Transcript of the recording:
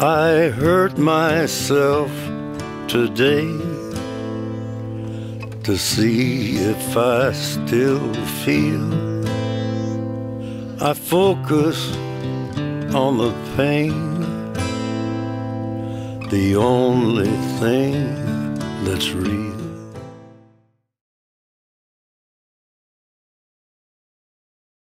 I hurt myself today to see if I still feel. I focus on the pain, the only thing that's real.